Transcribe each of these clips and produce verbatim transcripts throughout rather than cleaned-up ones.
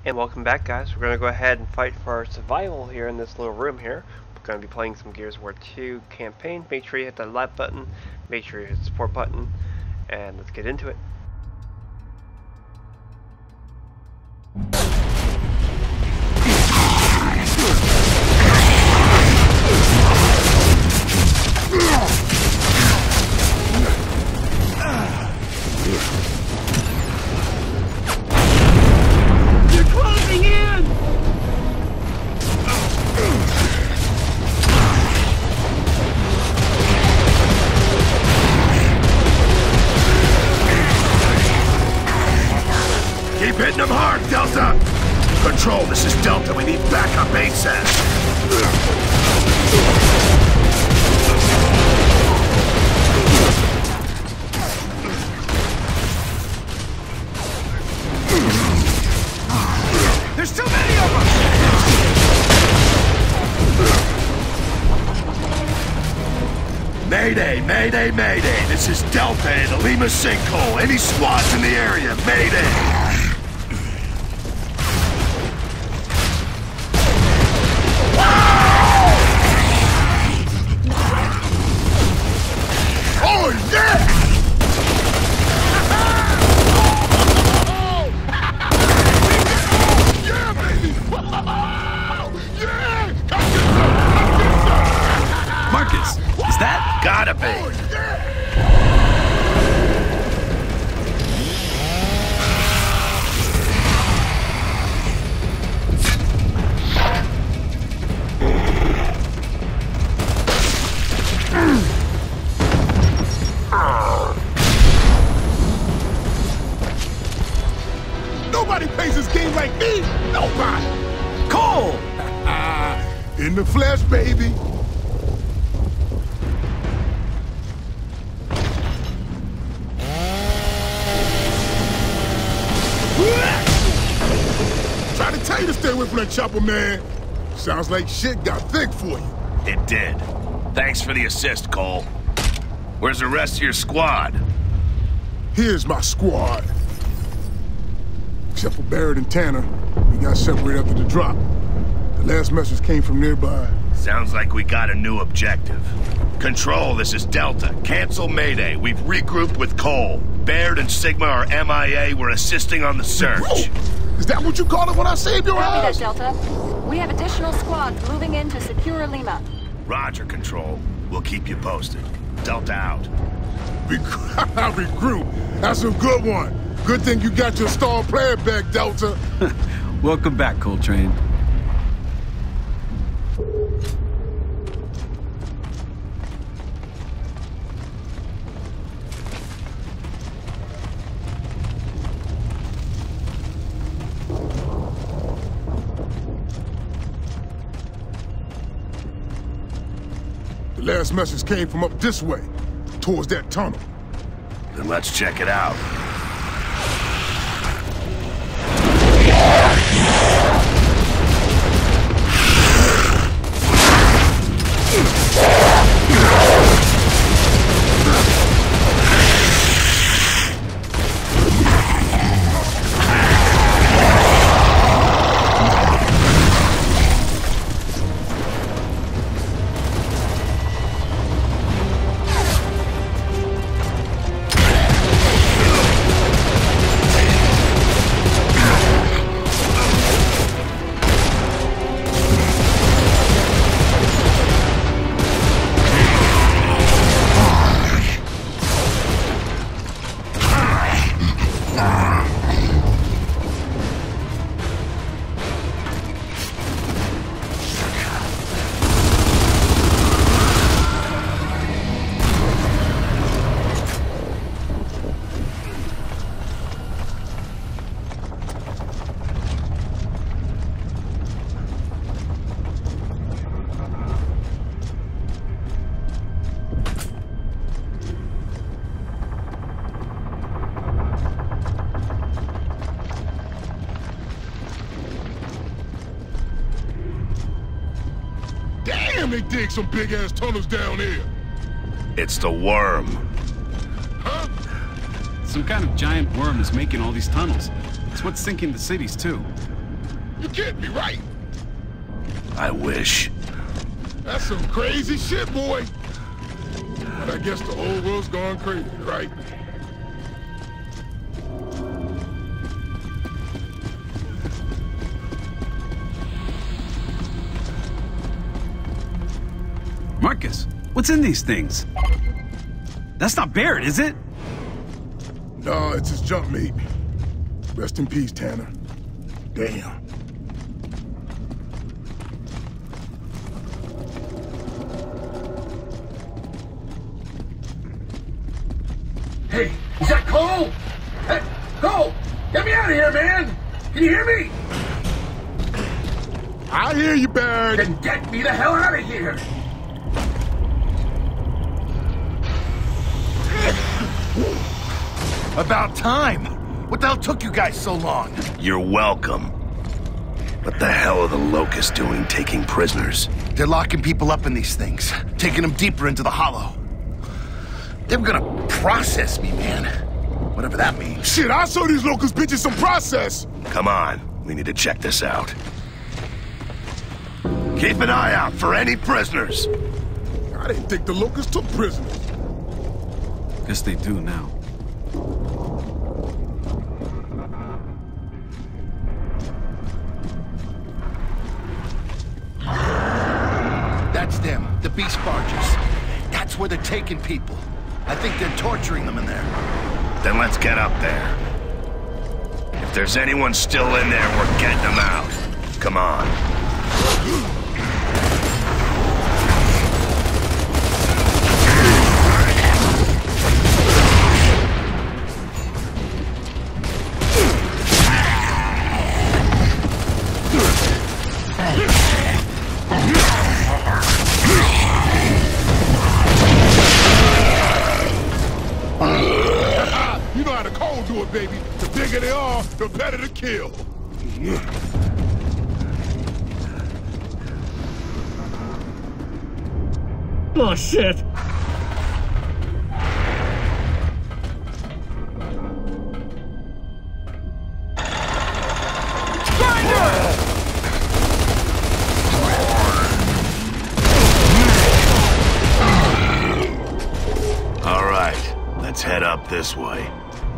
And welcome back, guys. We're going to go ahead and fight for our survival here in this little room here. We're going to be playing some Gears of War two campaign. Make sure you hit that like button, make sure you hit the support button, and let's get into it. Keep hitting them hard, Delta! Control, this is Delta. We need backup ASAP. There's too many of us! Mayday, Mayday, Mayday. This is Delta in the Lima sinkhole. Any squads in the area, Mayday! Oh, yeah! Yeah, baby! Yeah! Come get some! Come get some! Marcus, is that? Gotta be! Oh, Nobody plays this game like me! Nobody! Cole! In the flesh, baby! Try to tell you to stay away from that chopper, man. Sounds like shit got thick for you. It did. Thanks for the assist, Cole. Where's the rest of your squad? Here's my squad. Except for Barrett and Tanner, we got separated after the drop. The last message came from nearby. Sounds like we got a new objective. Control, this is Delta. Cancel Mayday. We've regrouped with Cole. Baird and Sigma are M I A. We're assisting on the search. Whoa. Is that what you call it when I saved your Copy ass? that, Delta. We have additional squads moving in to secure Lima. Roger, Control. We'll keep you posted. Delta out. Regroup. That's a good one. Good thing you got your star player back, Delta. Welcome back, Coltrane. The last message came from up this way, towards that tunnel. Then let's check it out. Damn, they dig some big-ass tunnels down here. It's the worm. Huh? Some kind of giant worm is making all these tunnels. It's what's sinking the cities, too. You can't be right. I wish. That's some crazy shit, boy. But I guess the whole world's gone crazy, right? Marcus, what's in these things? That's not Barrett, is it? No, it's his jump mate. Rest in peace, Tanner. Damn. Hey, is that Cole? Hey, Cole! Get me out of here, man! Can you hear me? I hear you, Barrett. Then get me the hell out of here! About time! What the hell took you guys so long? You're welcome. What the hell are the Locusts doing taking prisoners? They're locking people up in these things, taking them deeper into the Hollow. They were gonna process me, man. Whatever that means. Shit, I saw these locust bitches some process. Come on, we need to check this out. Keep an eye out for any prisoners. I didn't think the locusts took prisoners. Guess they do now. That's them, the beast barges. That's where they're taking people. I think they're torturing them in there. Then let's get up there. If there's anyone still in there, we're getting them out. Come on. You know how the cold do it, baby. The bigger they are, the better to kill. Oh, shit! All right, let's head up this way.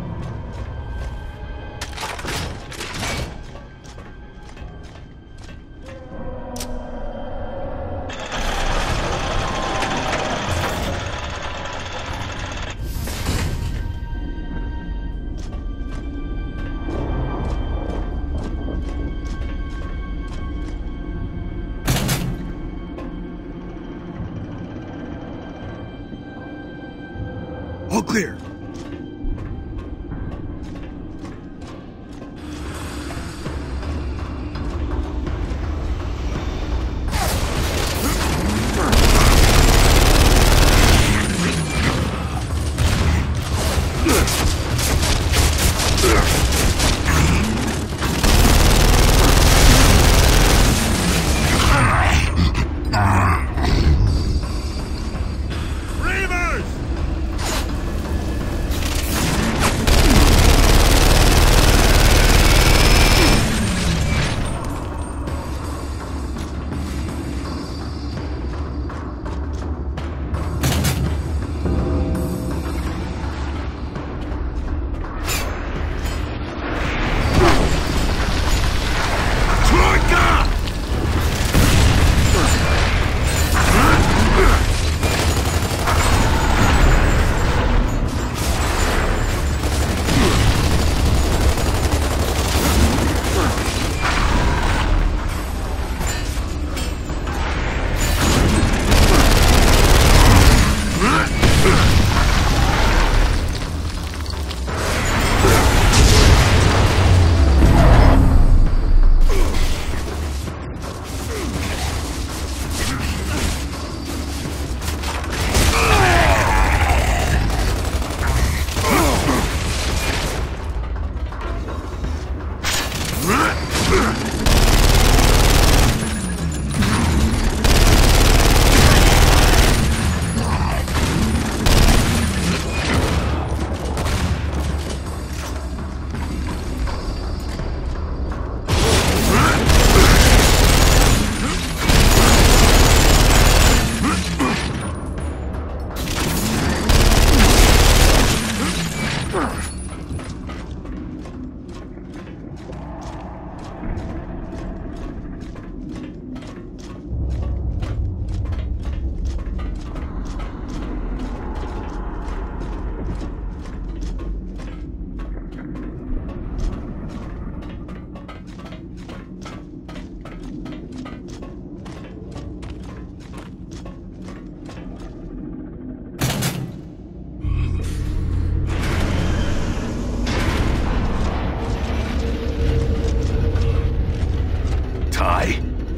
All clear.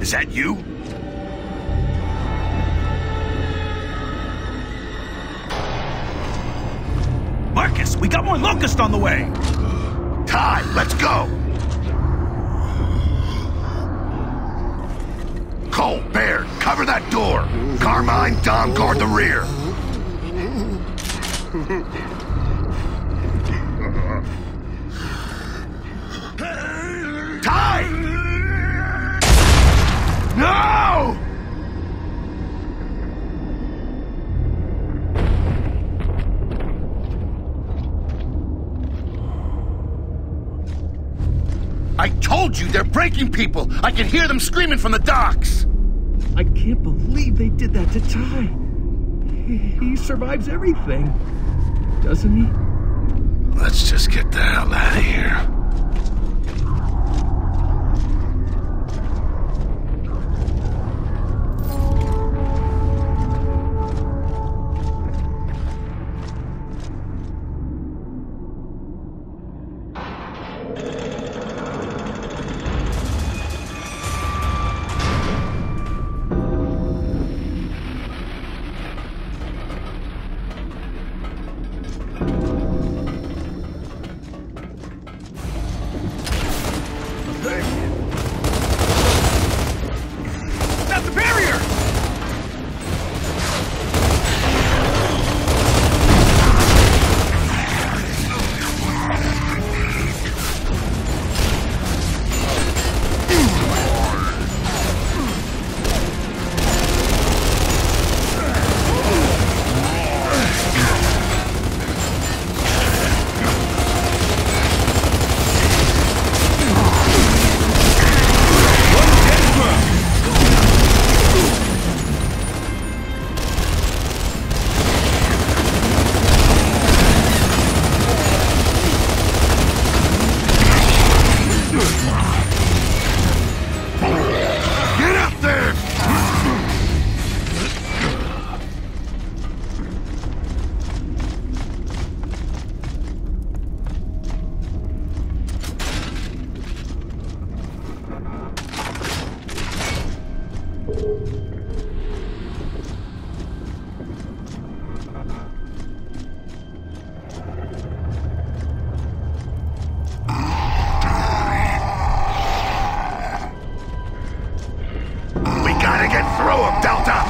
Is that you? Marcus, we got more Locust on the way! Ty, let's go! Cole, Baird, cover that door! Carmine, Dom, guard the rear! Ty! No! I told you, they're breaking people! I can hear them screaming from the docks! I can't believe they did that to Ty. He, he survives everything, doesn't he? Let's just get the hell out of here. That's the barrier! Get up there! We gotta get through him, Delta!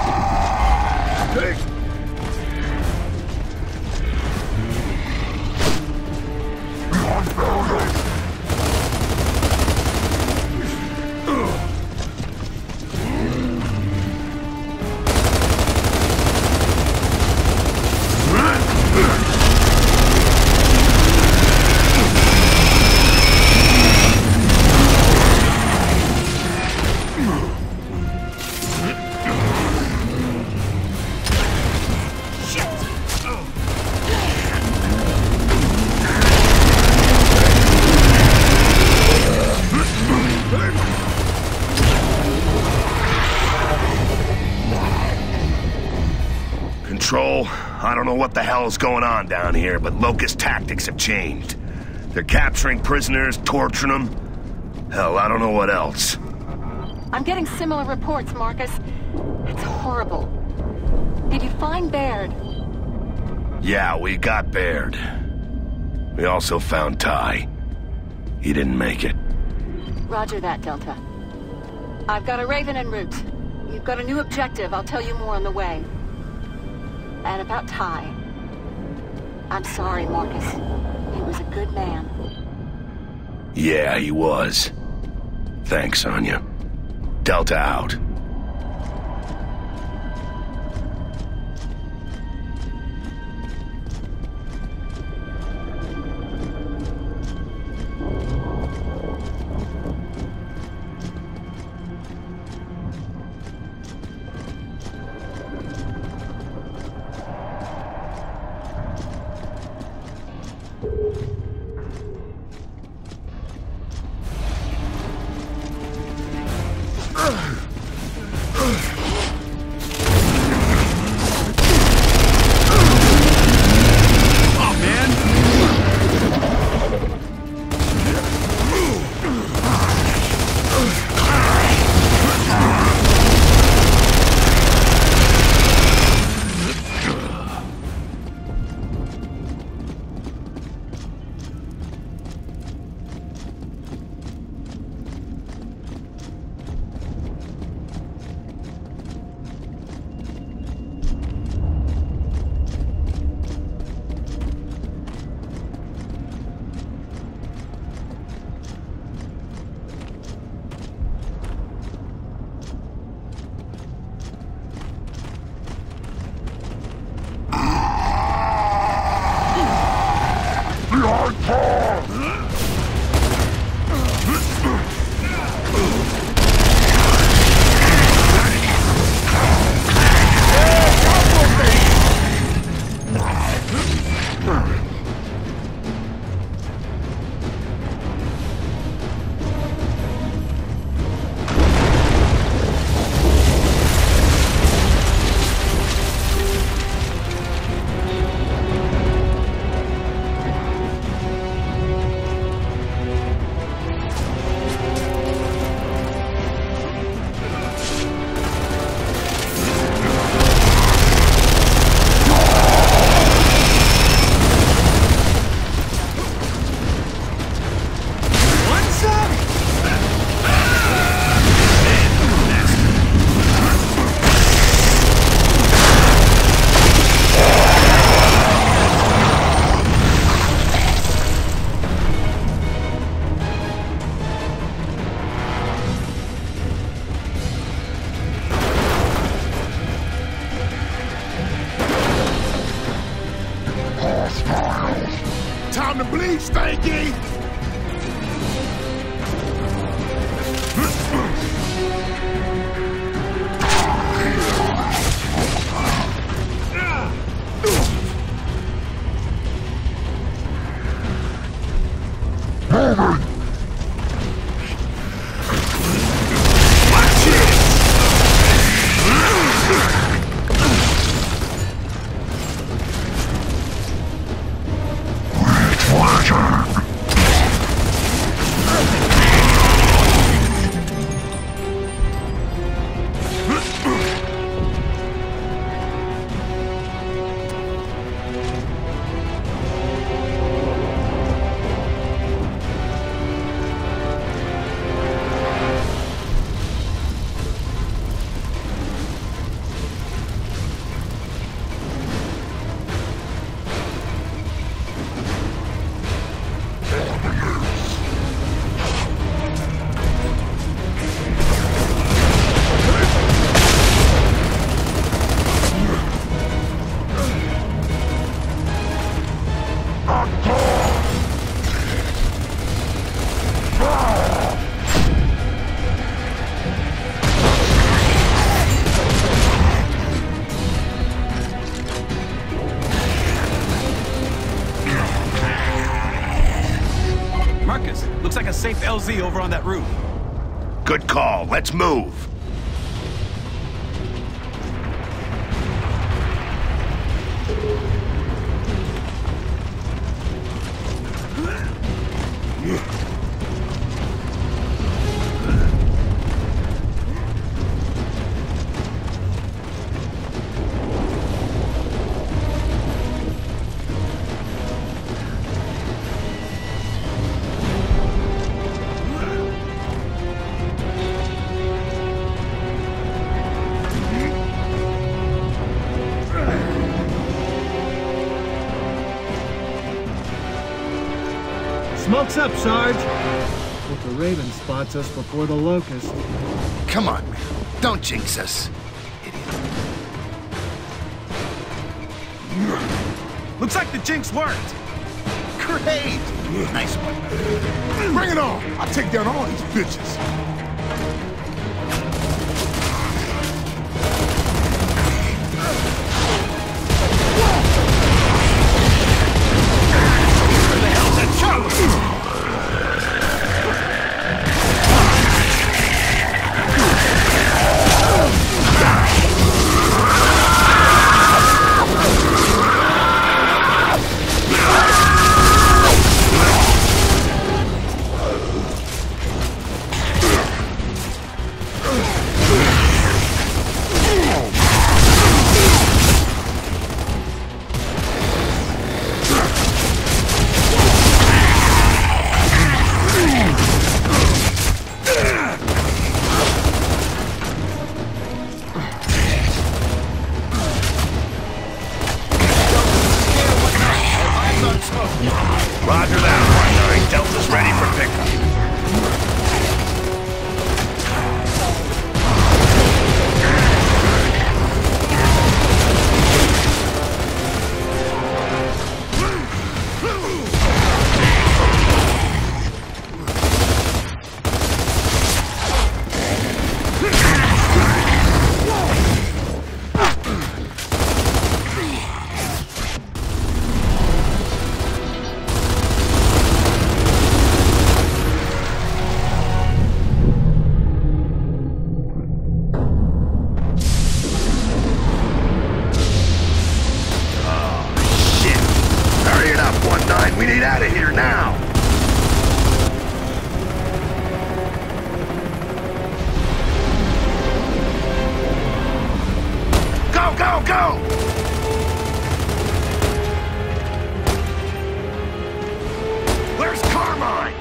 Control, I don't know what the hell is going on down here, but Locust tactics have changed. They're capturing prisoners, torturing them. Hell, I don't know what else. I'm getting similar reports, Marcus. It's horrible. Did you find Baird? Yeah, we got Baird. We also found Ty. He didn't make it. Roger that, Delta. I've got a Raven en route. You've got a new objective. I'll tell you more on the way. And about Ty. I'm sorry, Marcus. He was a good man. Yeah, he was. Thanks, Anya. Delta out. Time to bleed, Stanky! Marcus, looks like a safe L Z over on that roof. Good call. Let's move. Smoke's up, Sarge. Hope the Raven spots us before the Locust. Come on, man. Don't jinx us. Idiot. Looks like the jinx worked. Great! Nice one. Bring it on! I'll take down all these bitches. Roger that, Primary. Delta's ready for pickup. need out of here now! Go, go, go! Where's Carmine?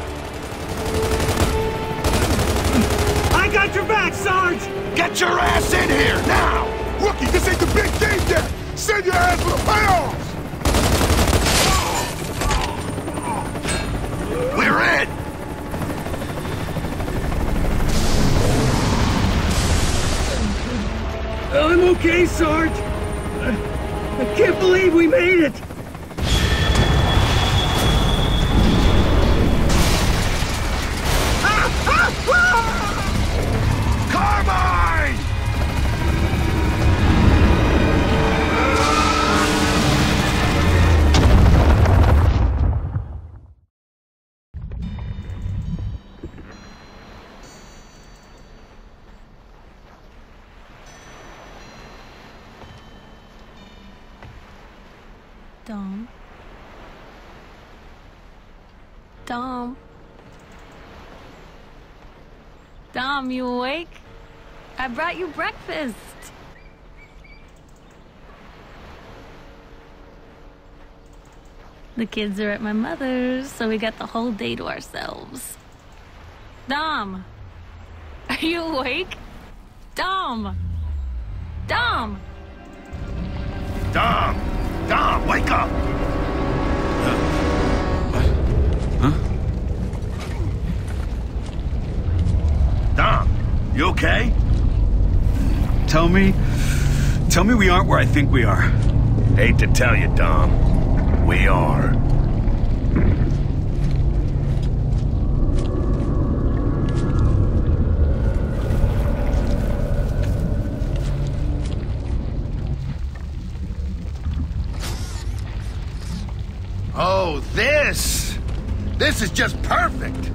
I got your back, Sarge! Get your ass in here, now! Rookie, this ain't the big game yet! Send your ass for the payoffs! We're in! I'm okay, Sarge. I, I can't believe we made it. Carmine! Dom. Dom. Dom, you awake? I brought you breakfast. The kids are at my mother's, so we got the whole day to ourselves. Dom! Are you awake? Dom! Dom! Dom! Dom, wake up! Huh? Dom, you okay? Tell me... Tell me we aren't where I think we are. Hate to tell you, Dom. We are. Oh, this! This is just perfect!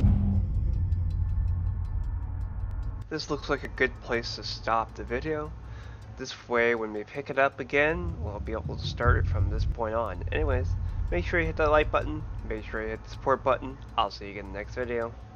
This looks like a good place to stop the video. This way, when we pick it up again, we'll be able to start it from this point on. Anyways, make sure you hit that like button, make sure you hit the support button. I'll see you again in the next video.